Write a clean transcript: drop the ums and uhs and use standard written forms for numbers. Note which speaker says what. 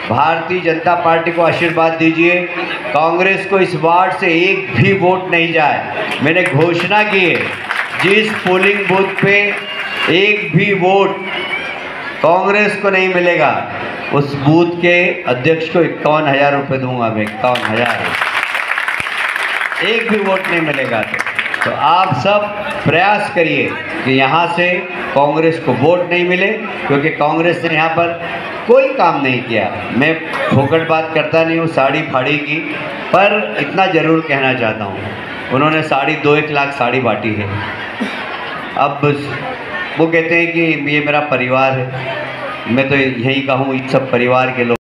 Speaker 1: Bharatiya Janata party को आशीर्वाद दीजिए, कांग्रेस को इस वार्ड से एक भी वोट नहीं जाए। मैंने घोषणा की है, जिस पोलिंग बूथ पे एक भी वोट कांग्रेस को नहीं मिलेगा, उस बूथ के अध्यक्ष को 51,000 रुपये दूंगा मैं। 51,000, एक भी वोट नहीं मिलेगा तो आप सब प्रयास करिए कि यहाँ से कांग्रेस को वोट नहीं मिले, क्योंकि कांग्रेस ने यहाँ पर कोई काम नहीं किया। मैं फोकट बात करता नहीं हूँ साड़ी फाड़ी की, पर इतना ज़रूर कहना चाहता हूँ, उन्होंने 2.5 लाख साड़ी बांटी है। अब वो कहते हैं कि ये मेरा परिवार है, मैं तो यही कहूँ, इस सब परिवार के लोग